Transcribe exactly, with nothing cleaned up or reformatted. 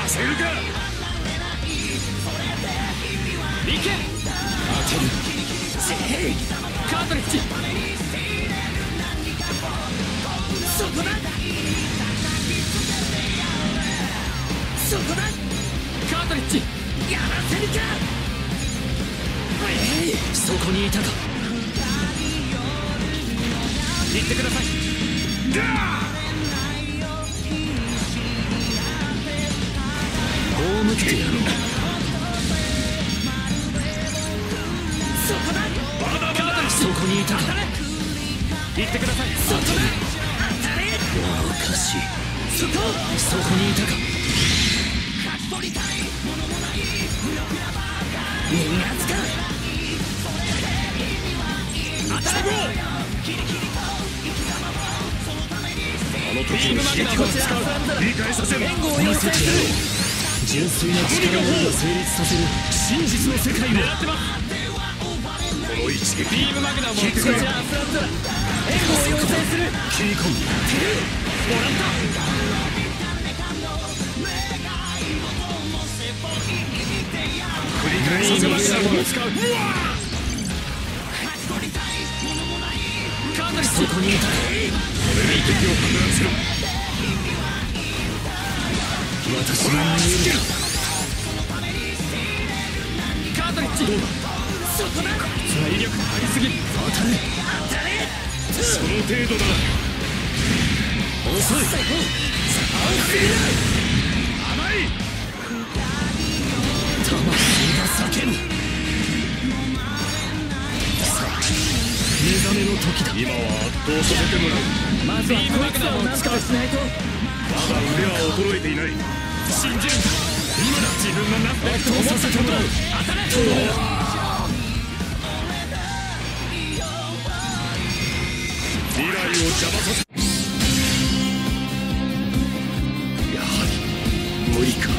せるか。 行け。 当てる。 カートリッジ。 そこだ。そこだ。 カートリッジ。 やらせるか。 えい、そこにいたか。行ってください。 葬ってやろう。 そこだ。 まだまだ。 そこにいたか。行ってください。 そこだ。当たれ。 おかしい。 そこ。 そこにいたか。 逃がすか。 当たれ。 あの時の刺激を使う。理解させる。 援護を要請する。 純粋な力を成立させる真実の世界を狙ってます。 この一撃。 ビームマグナムを使う。 じゃあフラントラ援護を要請する。 切り込む。 もらった。 繰り返させました。使う。 カートリッジ。 そこにいた。これで敵を撹乱する。私が逃げる。 カートリッジ。 そこだ。 威力がありすぎる。 当たれ。 当たれ。 その程度だ。遅い。甘い。魂が叫ぶ。さあ、目覚めの時だ。今は圧倒させてもらう。 まずはこいつらを何とかしないと。 まだ腕は衰えていない。 信じるんだ。今だ。自分がなってると思させてもらう。 当たれ。 未来を邪魔させ。やはり無理か。